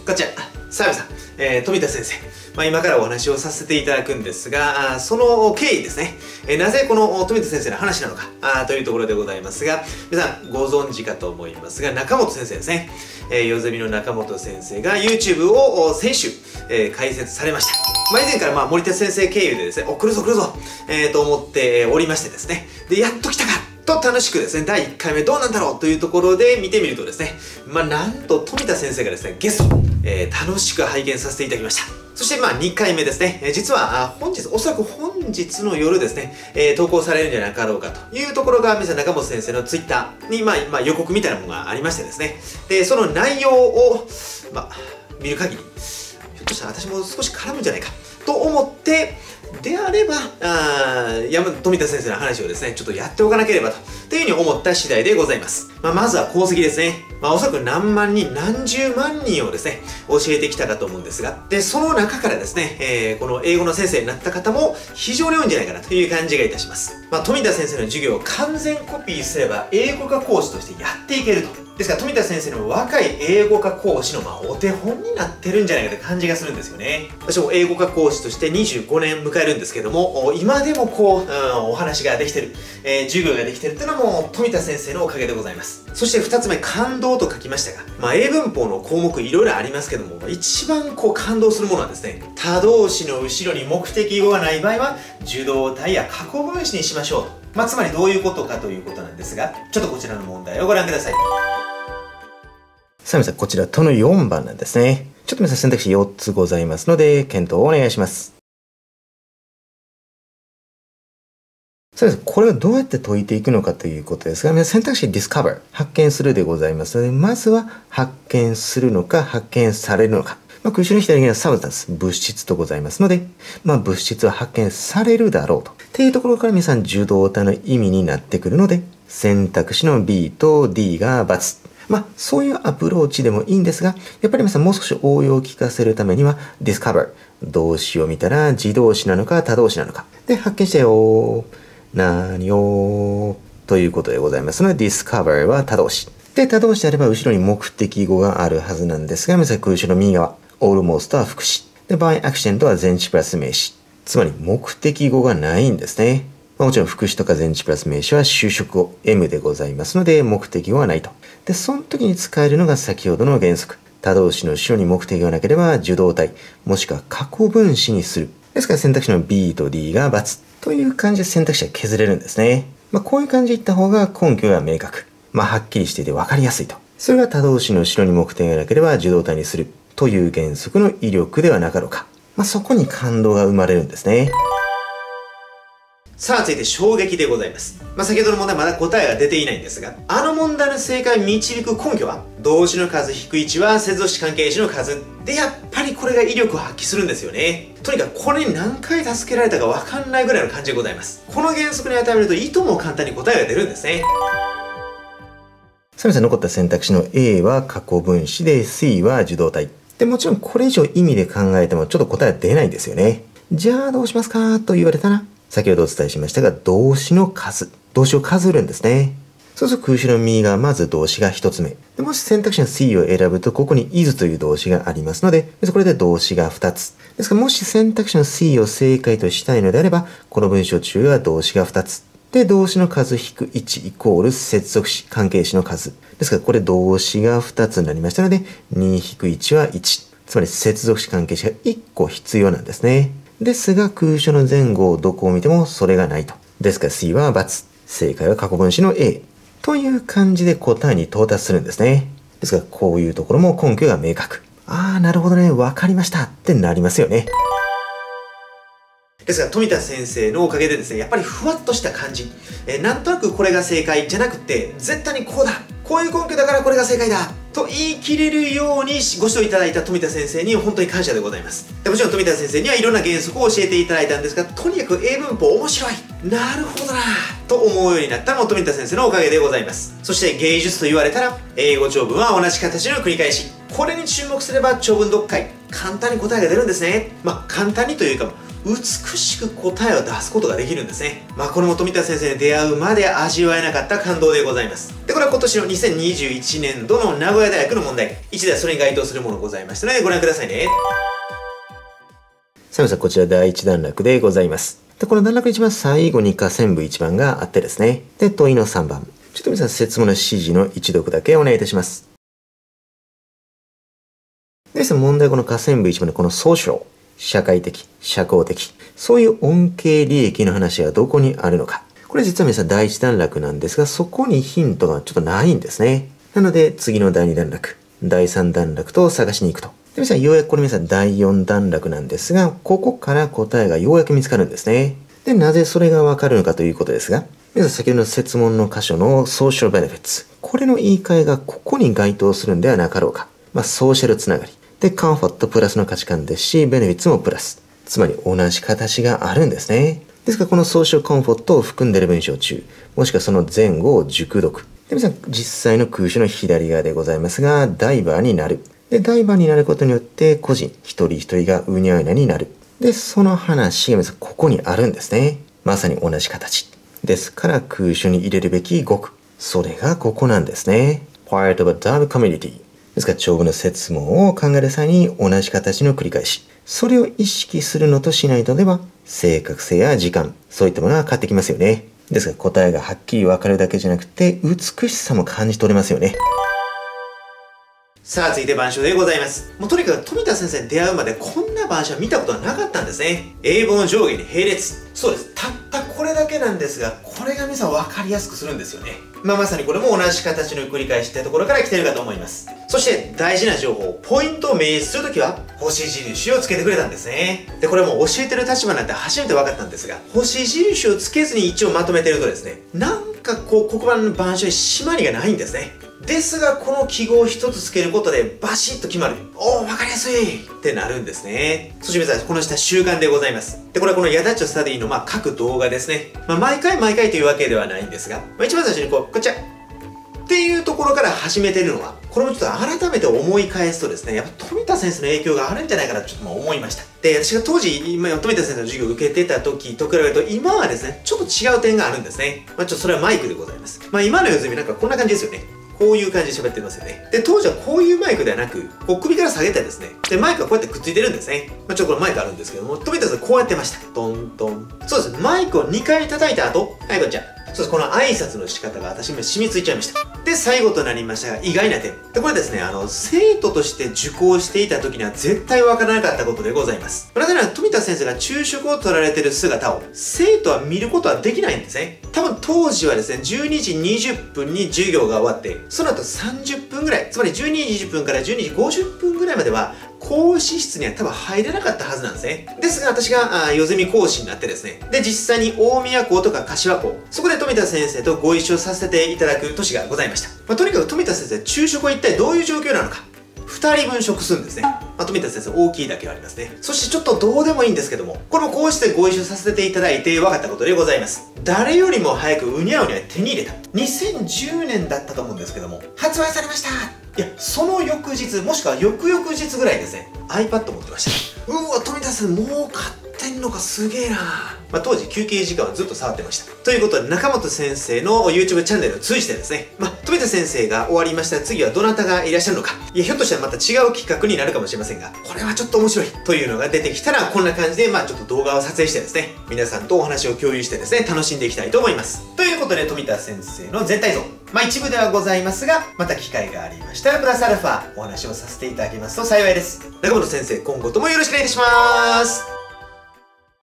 こんにちは。さあ皆さん、富田先生。今からお話をさせていただくんですが、その経緯ですね。なぜこの富田先生の話なのかというところでございますが、皆さんご存知かと思いますが、中本先生ですね。夜ゼミの中本先生が YouTube を先週、開設されました。以前から森田先生経由でですね、来るぞ来るぞ、と思っておりましてですね。で、やっと来たかと楽しくですね、第1回目どうなんだろうというところで見てみるとですね、なんと富田先生がですね、ゲスト、楽しく拝見させていただきました。そして2回目ですね、実はおそらく本日の夜ですね、投稿されるんじゃなかろうかというところが、皆さん中本先生の Twitter に予告みたいなものがありましてですね、で、その内容を、見る限り、ひょっとしたら私も少し絡むんじゃないかと思って、であれば、富田先生の話をですね、ちょっとやっておかなければというふうに思った次第でございます。まずは功績ですね。おそらく何万人、何十万人をですね、教えてきたかと思うんですが、で、その中からですね、この英語の先生になった方も非常に多いんじゃないかなという感じがいたします。富田先生の授業を完全コピーすれば、英語科講師としてやっていけると。ですから、富田先生の若い英語科講師のお手本になってるんじゃないかという感じがするんですよね。私も英語科講師として25年迎えるんですけども、今でもお話ができてる、授業ができてるっていうのも富田先生のおかげでございます。そして2つ目、感動と書きましたが、英文法の項目いろいろありますけども、一番感動するものはですね、他動詞の後ろに目的語がない場合は、受動体や過去分詞にしましょうと。つまりどういうことかということなんですが、ちょっとこちらの問題をご覧ください。 さあ皆さん、こちらとの4番なんですね。ちょっと皆さん選択肢4つございますので、検討をお願いします。さあ皆さん、これをどうやって解いていくのかということですが、皆さん選択肢 discover、発見するでございますので、まずは発見するのか発見されるのか。後ろに左にはサブスタンス、物質とございますので、物質は発見されるだろうと。っていうところから皆さん受動体の意味になってくるので、選択肢の B と D が×。そういうアプローチでもいいんですが、やっぱり皆さんもう少し応用を聞かせるためには、discover、動詞を見たら自動詞なのか他動詞なのか。で、発見したよ。何をということでございますので、discover は他動詞。で、他動詞であれば後ろに目的語があるはずなんですが、皆さん後ろの右側、almost は副詞。で、by accident は前置プラス名詞。つまり目的語がないんですね。もちろん副詞とか前置プラス名詞は修飾語 M でございますので目的語はないと。で、その時に使えるのが先ほどの原則。他動詞の後ろに目的がなければ受動体、もしくは過去分詞にする。ですから選択肢の B と D が×という感じで選択肢は削れるんですね。こういう感じでいった方が根拠が明確。はっきりしていて分かりやすいと。それが他動詞の後ろに目的がなければ受動体にするという原則の威力ではなかろうか。そこに感動が生まれるんですね。 さあ、続いて衝撃でございます。先ほどの問題まだ答えが出ていないんですが、あの問題の正解を導く根拠は、動詞の数引く位置は接続詞関係詞の数で、やっぱりこれが威力を発揮するんですよね。とにかくこれに何回助けられたかわかんないぐらいの感じでございます。この原則に当てはめると、いとも簡単に答えが出るんですね。 さあ皆さん、残った選択肢の A は過去分詞で C は受動体。で、もちろんこれ以上意味で考えてもちょっと答えは出ないんですよね。じゃあどうしますかと言われたら、先ほどお伝えしましたが、動詞の数。動詞を数えるんですね。そうすると空詞の右がまず動詞が1つ目。でもし選択肢の C を選ぶと、ここに is という動詞がありますので、これで動詞が2つ。ですから、もし選択肢の C を正解としたいのであれば、この文章中は動詞が2つ。で、動詞の数引く1イコール接続詞、関係詞の数。ですから、これ動詞が2つになりましたので、2引く1は1。つまり接続詞関係詞が1個必要なんですね。ですが、空所の前後をどこを見てもそれがないと。ですから C は×。正解は過去分詞の A。という感じで答えに到達するんですね。ですから、こういうところも根拠が明確。なるほどね、わかりましたってなりますよね。 ですが、富田先生のおかげでですね、やっぱりふわっとした感じ。なんとなくこれが正解じゃなくて、絶対にこうだ。こういう根拠だからこれが正解だ。と言い切れるようにご指導いただいた富田先生に本当に感謝でございます。もちろん富田先生にはいろんな原則を教えていただいたんですが、とにかく英文法面白い。なるほどなと思うようになったのも富田先生のおかげでございます。そして芸術と言われたら、英語長文は同じ形の繰り返し。これに注目すれば長文読解、簡単に答えが出るんですね。簡単にというか、 美しく答えを出すことができるんですね。これも富田先生に出会うまで味わえなかった感動でございます。で、これは今年の2021年度の名古屋大学の問題。一台それに該当するものございましたので、ご覧くださいね。 さあ皆さん、こちら第1段落でございます。で、この段落一番最後に下線部1番があってですね。で、問いの3番。ちょっと皆さん、設問の指示の一読だけお願いいたします。で、問題はこの下線部1番のこのソーシャル、社会的、社交的、そういう恩恵利益の話がどこにあるのか。これ実は皆さん第1段落なんですが、そこにヒントがちょっとないんですね。なので、次の第2段落、第3段落と探しに行くと。で、皆さん、ようやくこれ皆さん第4段落なんですが、ここから答えがようやく見つかるんですね。で、なぜそれがわかるのかということですが、皆さん先ほどの設問の箇所のソーシャルベネフィッツ。これの言い換えがここに該当するんではなかろうか。ソーシャルつながり。で、カンフォートプラスの価値観ですし、ベネフィッツもプラス。つまり同じ形があるんですね。ですから、このソーシャルコンフォートを含んでいる文章中、もしくはその前後を熟読。で、皆さん、実際の空詞の左側でございますが、ダイバーになる。で、ダイバーになることによって、個人、一人一人がうにゃうにゃになる。で、その話が皆さん、ここにあるんですね。まさに同じ形。ですから、空詞に入れるべき語句。それがここなんですね。part of a double community。ですから、長文の設問を考える際に同じ形の繰り返し。それを意識するのとしないとでは、正確性や時間、そういったものが変わってきますよね。ですが、答えがはっきり分かるだけじゃなくて、美しさも感じ取れますよね。 さあ、続いて板書でございます。とにかく富田先生に出会うまでこんな板書は見たことはなかったんですね。英語の上下に並列。そうです。たったこれだけなんですが、これが皆さん分かりやすくするんですよね。まさにこれも同じ形の繰り返しってところから来てるかと思います。そして大事な情報、ポイントを明示するときは、星印をつけてくれたんですね。で、これも教えてる立場なんて初めて分かったんですが、星印をつけずに一応まとめてるとですね、なんか黒板の板書に締まりがないんですね。ですが、この記号を一つつけることでバシッと決まる。わかりやすいってなるんですね。そして皆さん、この下習慣でございます。で、これはこのヤダッチョスタディの各動画ですね。毎回というわけではないんですが、一番最初にこちらっていうところから始めてるのは、これもちょっと改めて思い返すとですね、やっぱ富田先生の影響があるんじゃないかなとちょっと思いました。で、私が当時、富田先生の授業を受けてた時と比べると、今はですね、ちょっと違う点があるんですね。ちょっとそれはマイクでございます。今のようになんかこんな感じですよね。こういう感じで喋ってますよね。で、当時はこういうマイクではなく、首から下げてですね。で、マイクはこうやってくっついてるんですね。ちょっとこれマイクあるんですけども、富田さんこうやってました。トントン。そうです。マイクを2回叩いた後、はい、こんにちは。そうです。この挨拶の仕方が私も染みついちゃいました。で、最後となりましたが、意外な点。で、これですね、生徒として受講していた時には絶対わからなかったことでございます。なぜなら、富田先生が昼食を取られている姿を、生徒は見ることはできないんですね。多分当時はですね、12時20分に授業が終わって、その後30分ぐらい、つまり12時20分から12時50分ぐらいまでは、講師室には多分入れなかったはずなんですね。ですが私が夜ゼミ講師になってですね。で、実際に大宮校とか柏校、そこで富田先生とご一緒させていただく年がございました。とにかく富田先生、昼食は一体どういう状況なのか。2人分食するんですね。富田先生大きいだけはありますね。そしてちょっとどうでもいいんですけども、これもこうしてご一緒させていただいて分かったことでございます。誰よりも早くうにゃうにゃ手に入れた。2010年だったと思うんですけども、発売されました。いや、その翌日、もしくは翌々日ぐらいですね、iPad 持ってました。富田先生もう買ってんのかすげえな。当時休憩時間はずっと触ってました。ということで、中本先生の YouTube チャンネルを通じてですね、富田先生が終わりましたら次はどなたがいらっしゃるのか。いや、ひょっとしたらまた違う企画になるかもしれませんが、これはちょっと面白いというのが出てきたら、こんな感じで、ちょっと動画を撮影してですね、皆さんとお話を共有してですね、楽しんでいきたいと思います。ということで、富田先生の全体像。一部ではございますが、また機会がありましたら、プラスアルファお話をさせていただきますと幸いです。中本先生、今後ともよろしくお願いいたします。